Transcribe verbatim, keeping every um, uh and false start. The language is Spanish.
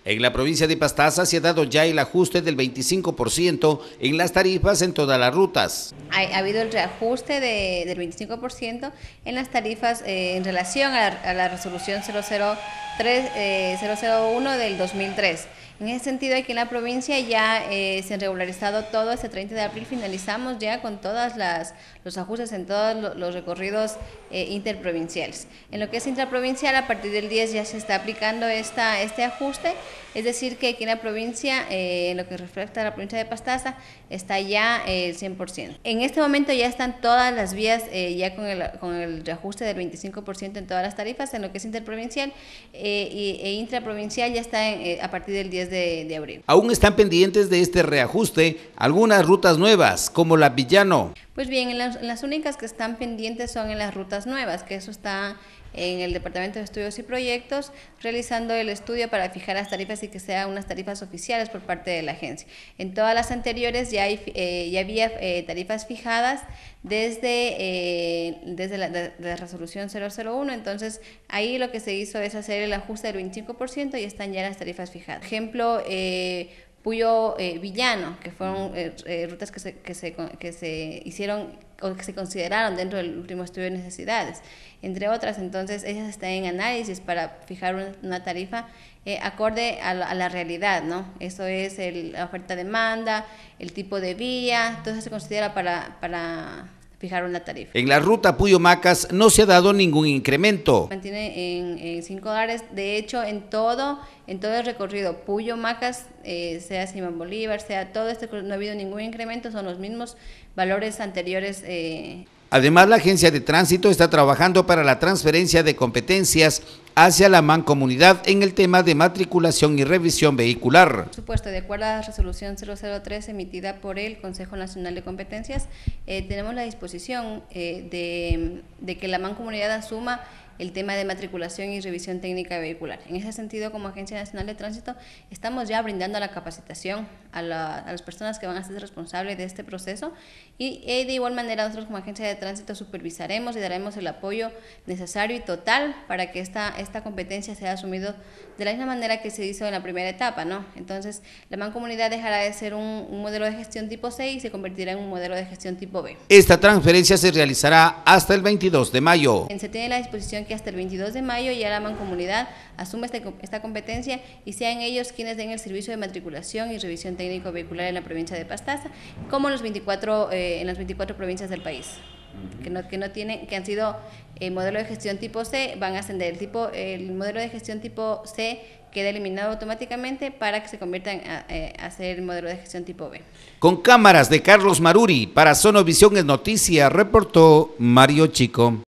En la provincia de Pastaza se ha dado ya el ajuste del veinticinco por ciento en las tarifas en todas las rutas. Ha, ha habido el reajuste de, del veinticinco por ciento en las tarifas eh, en relación a la, a la resolución cero cero tres, eh, cero cero uno del dos mil tres. En ese sentido, aquí en la provincia ya eh, se han regularizado todo. Este treinta de abril finalizamos ya con todos los ajustes en todos los, los recorridos eh, interprovinciales. En lo que es intraprovincial, a partir del diez ya se está aplicando esta, este ajuste, es decir, que aquí en la provincia, eh, en lo que respecta a la provincia de Pastaza, está ya eh, el cien por ciento. En este momento ya están todas las vías eh, ya con el, con el reajuste del veinticinco por ciento en todas las tarifas, en lo que es interprovincial eh, y, e intraprovincial ya está en, eh, a partir del diez de, de abril. Aún están pendientes de este reajuste algunas rutas nuevas, como la Villano. Pues bien, en las, en las únicas que están pendientes son en las rutas nuevas, que eso está en el Departamento de Estudios y Proyectos, realizando el estudio para fijar las tarifas y que sean unas tarifas oficiales por parte de la agencia. En todas las anteriores ya, hay, eh, ya había eh, tarifas fijadas desde, eh, desde la, de, de la resolución cero cero uno, entonces ahí lo que se hizo es hacer el ajuste del veinticinco por ciento y están ya las tarifas fijadas. Por ejemplo, eh, Puyo eh, Villano, que fueron eh, eh, rutas que se, que, se, que se hicieron o que se consideraron dentro del último estudio de necesidades, entre otras. Entonces ellas están en análisis para fijar una, una tarifa eh, acorde a la, a la realidad, ¿no? Eso es el, la oferta-demanda, el tipo de vía, todo eso se considera para, para fijar una tarifa. En la ruta Puyo-Macas no se ha dado ningún incremento. Mantiene en, en cinco dólares, de hecho en todo, en todo el recorrido Puyo-Macas, eh, sea Simón Bolívar, sea todo este, no ha habido ningún incremento, son los mismos valores anteriores. Eh. Además, la Agencia de Tránsito está trabajando para la transferencia de competencias hacia la mancomunidad en el tema de matriculación y revisión vehicular. Por supuesto, de acuerdo a la resolución cero cero tres emitida por el Consejo Nacional de Competencias, eh, tenemos la disposición eh, de, de que la mancomunidad asuma el tema de matriculación y revisión técnica vehicular. En ese sentido, como Agencia Nacional de Tránsito, estamos ya brindando la capacitación a, la, a las personas que van a ser responsables de este proceso y eh, de igual manera nosotros como Agencia de Tránsito supervisaremos y daremos el apoyo necesario y total para que esta, esta competencia sea asumida de la misma manera que se hizo en la primera etapa, ¿no? Entonces, la mancomunidad dejará de ser un, un modelo de gestión tipo C y se convertirá en un modelo de gestión tipo B. Esta transferencia se realizará hasta el veintidós de mayo. Se tiene la disposición que hasta el veintidós de mayo ya la mancomunidad asume este, esta competencia y sean ellos quienes den el servicio de matriculación y revisión técnico vehicular en la provincia de Pastaza, como en, los veinticuatro, eh, en las veinticuatro provincias del país. Que no, que no tienen, que han sido eh, modelo de gestión tipo C, van a ascender. El, tipo, el modelo de gestión tipo C queda eliminado automáticamente para que se conviertan a, eh, a ser el modelo de gestión tipo B. Con cámaras de Carlos Maruri, para Sonovisión es Noticia, reportó Mario Chico.